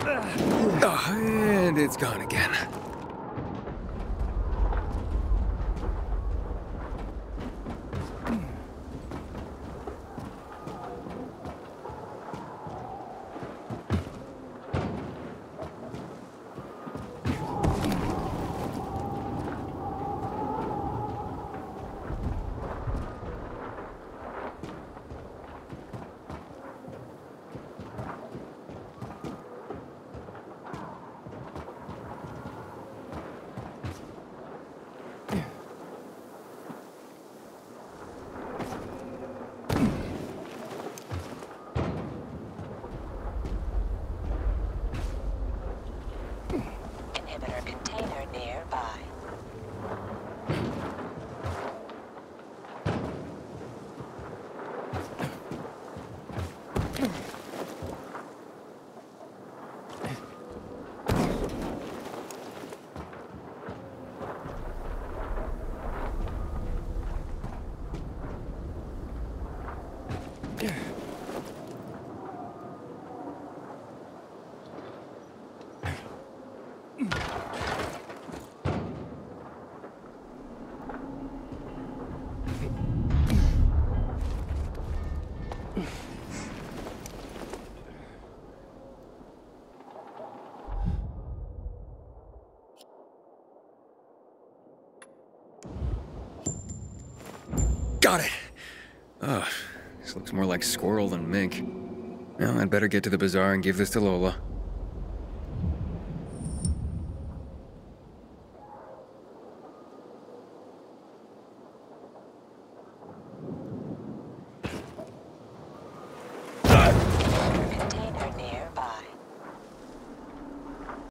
Oh, and it's gone again. Inhibitor container nearby. Got it! Ugh, this looks more like squirrel than mink. Well, I'd better get to the bazaar and give this to Lola.